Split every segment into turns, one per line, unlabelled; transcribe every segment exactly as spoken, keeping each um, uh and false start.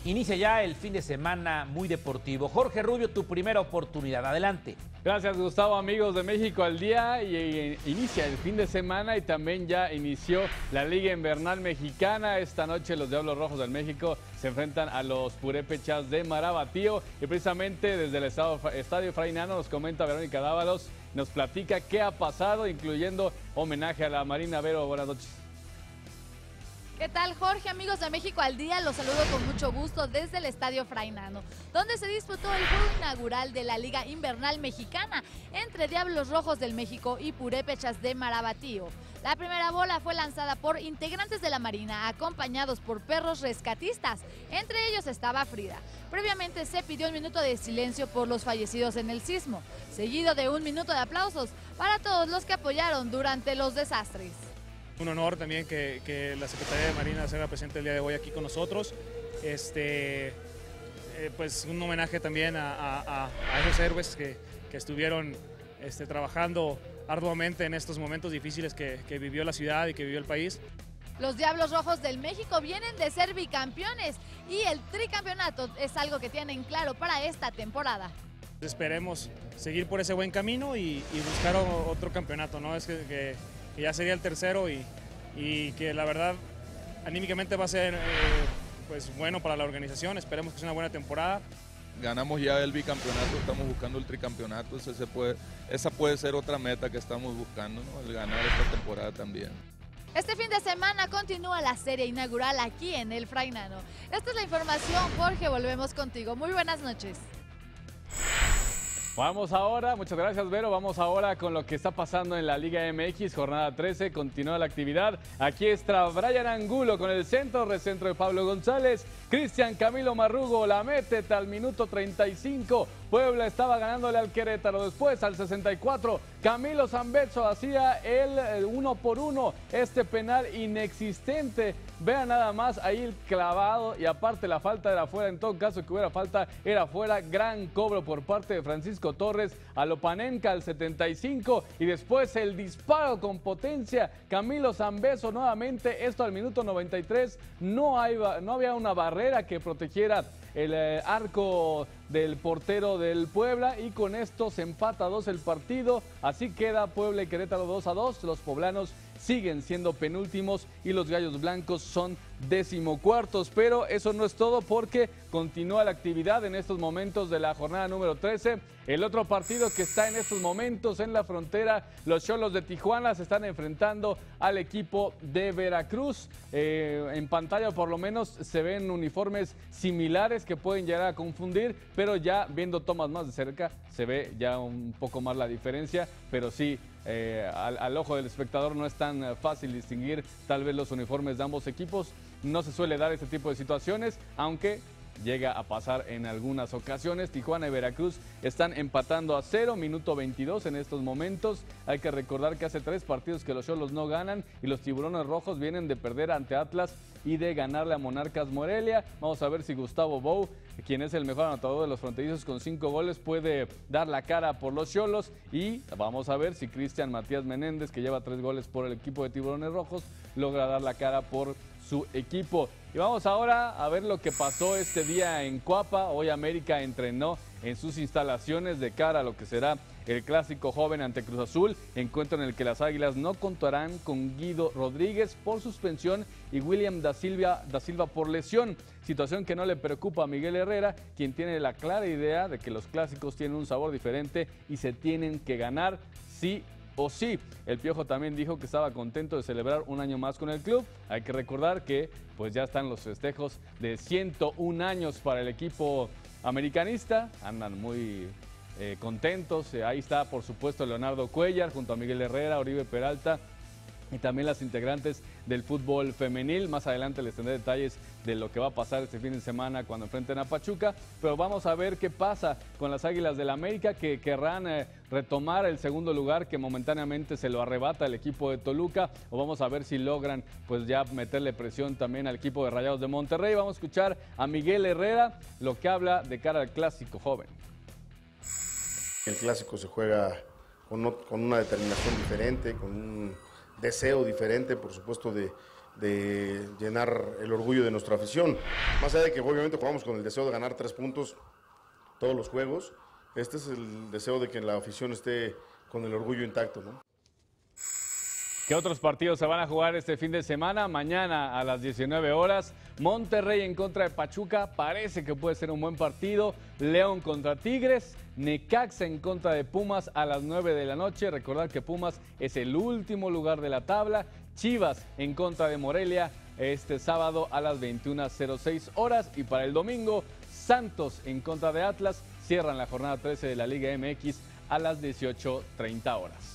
Inicia ya el fin de semana muy deportivo. Jorge Rubio, tu primera oportunidad. Adelante.
Gracias, Gustavo. Amigos de México al día, y, y inicia el fin de semana y también ya inició la Liga Invernal Mexicana. Esta noche los Diablos Rojos del México se enfrentan a los Purépechas de Marabatío y precisamente desde el estado, Estadio Fray Nano nos comenta Verónica Dávalos, nos platica qué ha pasado, incluyendo homenaje a la Marina. Vero, buenas noches.
¿Qué tal, Jorge? Amigos de México al día, los saludo con mucho gusto desde el Estadio Fray Nano, donde se disputó el juego inaugural de la Liga Invernal Mexicana entre Diablos Rojos del México y Purépechas de Marabatío. La primera bola fue lanzada por integrantes de la Marina, acompañados por perros rescatistas. Entre ellos estaba Frida. Previamente se pidió un minuto de silencio por los fallecidos en el sismo, seguido de un minuto de aplausos para todos los que apoyaron durante los desastres.
Un honor también que, que la Secretaría de Marina sea presente el día de hoy aquí con nosotros. Este, eh, pues un homenaje también a, a, a esos héroes que, que estuvieron este, trabajando arduamente en estos momentos difíciles que, que vivió la ciudad y que vivió el país.
Los Diablos Rojos del México vienen de ser bicampeones y el tricampeonato es algo que tienen claro para esta temporada.
Esperemos seguir por ese buen camino y, y buscar otro campeonato, ¿no? Es que, que, que ya sería el tercero y, y que la verdad anímicamente va a ser eh, pues bueno para la organización. Esperemos que sea una buena temporada.
Ganamos ya el bicampeonato, estamos buscando el tricampeonato, ese se puede, esa puede ser otra meta que estamos buscando, ¿no? El ganar esta temporada también.
Este fin de semana continúa la serie inaugural aquí en el Fray Nano. Esta es la información, Jorge, volvemos contigo. Muy buenas noches.
Vamos ahora, muchas gracias Vero, vamos ahora con lo que está pasando en la Liga M X, jornada trece, continúa la actividad. Aquí está Brian Angulo con el centro, recentro de Pablo González, Cristian Camilo Marrugo la mete al minuto treinta y cinco, Puebla estaba ganándole al Querétaro, después al sesenta y cuatro, Camilo Zambeso hacía el uno por uno, este penal inexistente, vean nada más ahí el clavado y aparte la falta era fuera, en todo caso que hubiera falta era fuera, gran cobro por parte de Francisco Torres a Lopanenka al setenta y cinco y después el disparo con potencia, Camilo Zambeso nuevamente, esto al minuto noventa y tres, no, hay, no había una barrera que protegiera el eh, arco del portero del Puebla y con esto se empata a dos el partido, así queda Puebla y Querétaro dos a dos, los poblanos siguen siendo penúltimos y los gallos blancos son decimocuartos, pero eso no es todo porque continúa la actividad en estos momentos de la jornada número trece. El otro partido que está en estos momentos en la frontera, los Xolos de Tijuana se están enfrentando al equipo de Veracruz. Eh, en pantalla por lo menos se ven uniformes similares que pueden llegar a confundir, pero ya viendo tomas más de cerca se ve ya un poco más la diferencia, pero sí, eh, al, al ojo del espectador no es tan fácil distinguir tal vez los uniformes de ambos equipos. No se suele dar este tipo de situaciones, aunque llega a pasar en algunas ocasiones. Tijuana y Veracruz están empatando a cero, minuto veintidós en estos momentos. Hay que recordar que hace tres partidos que los Xolos no ganan y los Tiburones Rojos vienen de perder ante Atlas y de ganarle a Monarcas Morelia. Vamos a ver si Gustavo Bou, quien es el mejor anotador de los fronterizos con cinco goles, puede dar la cara por los Xolos, y vamos a ver si Cristian Matías Menéndez, que lleva tres goles por el equipo de Tiburones Rojos, logra dar la cara por su equipo. Y vamos ahora a ver lo que pasó este día en Coapa. Hoy América entrenó en sus instalaciones de cara a lo que será el clásico joven ante Cruz Azul, encuentro en el que las Águilas no contarán con Guido Rodríguez por suspensión y William da Silva, da Silva por lesión, situación que no le preocupa a Miguel Herrera, quien tiene la clara idea de que los clásicos tienen un sabor diferente y se tienen que ganar sí o sí. El Piojo también dijo que estaba contento de celebrar un año más con el club. Hay que recordar que pues ya están los festejos de ciento un años para el equipo americanista, andan muy eh, contentos. Eh, ahí está por supuesto Leonardo Cuellar junto a Miguel Herrera, Oribe Peralta y también las integrantes del fútbol femenil. Más adelante les tendré detalles de lo que va a pasar este fin de semana cuando enfrenten a Pachuca, pero vamos a ver qué pasa con las Águilas del América, que querrán eh, retomar el segundo lugar que momentáneamente se lo arrebata el equipo de Toluca, o vamos a ver si logran pues ya meterle presión también al equipo de Rayados de Monterrey. Vamos a escuchar a Miguel Herrera lo que habla de cara al clásico joven.
El clásico se juega con, con una determinación diferente, con un deseo diferente, por supuesto, de, de llenar el orgullo de nuestra afición. Más allá de que obviamente jugamos con el deseo de ganar tres puntos todos los juegos, este es el deseo de que la afición esté con el orgullo intacto, ¿no?
¿Qué otros partidos se van a jugar este fin de semana? Mañana a las diecinueve horas, Monterrey en contra de Pachuca, parece que puede ser un buen partido. León contra Tigres, Necaxa en contra de Pumas a las nueve de la noche. Recordar que Pumas es el último lugar de la tabla. Chivas en contra de Morelia este sábado a las veintiuna cero seis horas. Y para el domingo, Santos en contra de Atlas cierran la jornada trece de la Liga M X a las dieciocho treinta horas.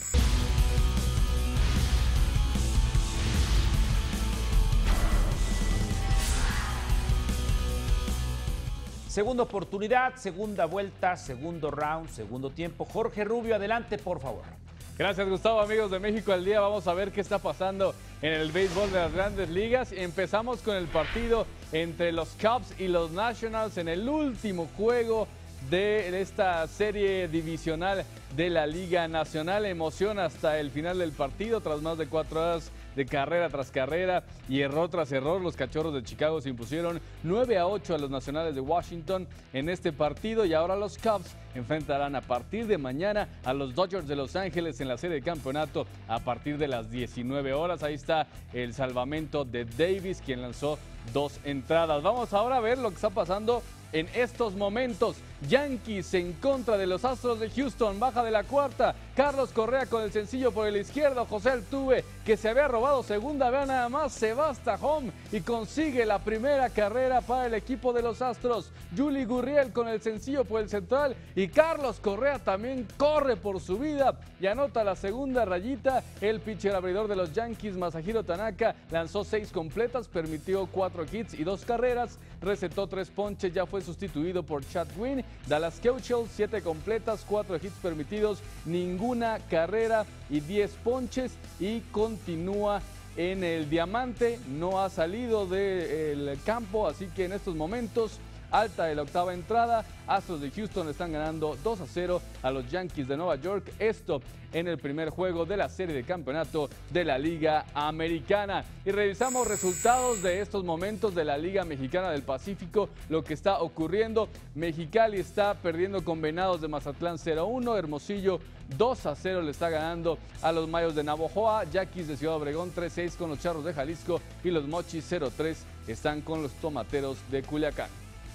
Segunda oportunidad, segunda vuelta, segundo round, segundo tiempo. Jorge Rubio, adelante, por favor.
Gracias, Gustavo. Amigos de México al Día, vamos a ver qué está pasando en el béisbol de las Grandes Ligas. Empezamos con el partido entre los Cubs y los Nationals en el último juego de esta serie divisional de la Liga Nacional. Emoción hasta el final del partido, tras más de cuatro horas de carrera tras carrera y error tras error. Los Cachorros de Chicago se impusieron nueve a ocho a los Nacionales de Washington en este partido, y ahora los Cubs enfrentarán a partir de mañana a los Dodgers de Los Ángeles en la serie de campeonato a partir de las diecinueve horas. Ahí está el salvamento de Davis, quien lanzó dos entradas. Vamos ahora a ver lo que está pasando en estos momentos. Yankees en contra de los Astros de Houston, baja de la cuarta. Carlos Correa con el sencillo por el izquierdo. José Altuve, que se había robado segunda, vea nada más, se va hasta home y consigue la primera carrera para el equipo de los Astros. Yuli Gurriel con el sencillo por el central y Carlos Correa también corre por su vida y anota la segunda rayita. El pitcher abridor de los Yankees, Masahiro Tanaka, lanzó seis completas, permitió cuatro hits y dos carreras, recetó tres ponches, ya fue sustituido por Chad Green. Dallas Keuchel, siete completas, cuatro hits permitidos, ninguna carrera y diez ponches, y continúa en el diamante. No ha salido del campo, así que en estos momentos, alta de la octava entrada, Astros de Houston están ganando dos a cero a los Yankees de Nueva York. Esto en el primer juego de la serie de campeonato de la Liga Americana. Y revisamos resultados de estos momentos de la Liga Mexicana del Pacífico. Lo que está ocurriendo: Mexicali está perdiendo con Venados de Mazatlán cero a uno. Hermosillo dos a cero le está ganando a los Mayos de Navojoa. Yaquis de Ciudad Obregón tres a seis con los Charros de Jalisco. Y los Mochis cero a tres están con los Tomateros de Culiacán.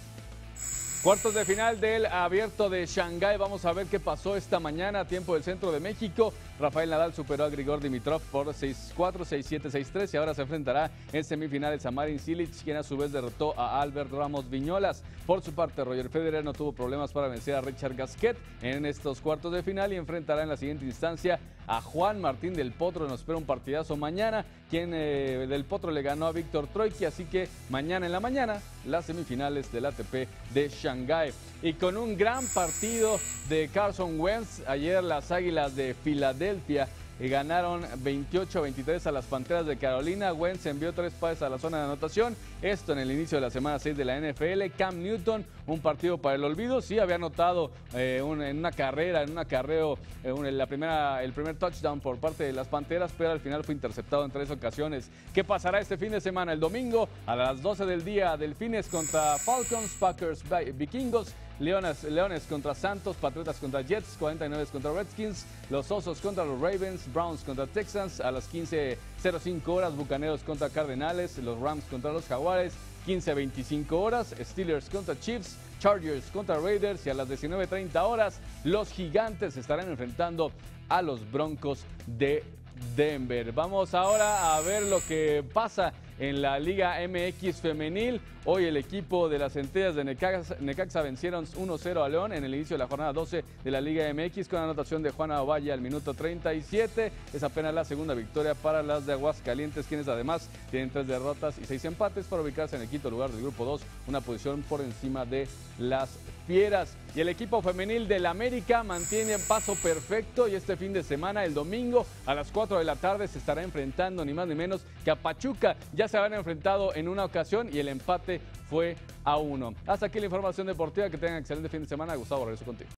Cuartos de final del Abierto de Shanghái. Vamos a ver qué pasó esta mañana, tiempo del centro de México. Rafael Nadal superó a Grigor Dimitrov por seis cuatro, seis siete, seis tres y ahora se enfrentará en semifinales a Marin Cilic, quien a su vez derrotó a Albert Ramos Viñolas. Por su parte, Roger Federer no tuvo problemas para vencer a Richard Gasquet en estos cuartos de final y enfrentará en la siguiente instancia a Juan Martín del Potro. Nos espera un partidazo mañana, quien eh, del Potro le ganó a Víctor Troicki, así que mañana en la mañana las semifinales del A T P de Shanghái. Y con un gran partido de Carson Wentz, ayer las Águilas de Filadelfia ganaron veintiocho a veintitrés a las Panteras de Carolina. Wentz envió tres pases a la zona de anotación. Esto en el inicio de la semana seis de la N F L. Cam Newton, un partido para el olvido. Sí, había anotado eh, un, en una carrera, en un acarreo, eh, un, la primera, el primer touchdown por parte de las Panteras, pero al final fue interceptado en tres ocasiones. ¿Qué pasará este fin de semana? El domingo a las doce del día, Delfines contra Falcons, Packers, Vikingos, Leones, Leones contra Santos, Patriotas contra Jets, cuarenta y nueve contra Redskins, los Osos contra los Ravens, Browns contra Texans, a las quince cero cinco horas, Bucaneros contra Cardenales, los Rams contra los Jaguares, quince a veinticinco horas, Steelers contra Chiefs, Chargers contra Raiders, y a las diecinueve treinta horas, los Gigantes estarán enfrentando a los Broncos de Denver. Vamos ahora a ver lo que pasa en la Liga M X femenil. Hoy el equipo de las Centellas de Necaxa, Necaxa vencieron uno cero a León en el inicio de la jornada doce de la Liga M X con anotación de Juana Ovalle al minuto treinta y siete. Es apenas la segunda victoria para las de Aguascalientes, quienes además tienen tres derrotas y seis empates para ubicarse en el quinto lugar del grupo dos, una posición por encima de las Fieras. Y el equipo femenil del América mantiene paso perfecto, y este fin de semana, el domingo a las cuatro de la tarde, se estará enfrentando ni más ni menos que a Pachuca. Ya se habían enfrentado en una ocasión y el empate fue a uno. Hasta aquí la información deportiva. Que tengan excelente fin de semana. Gustavo, regreso contigo.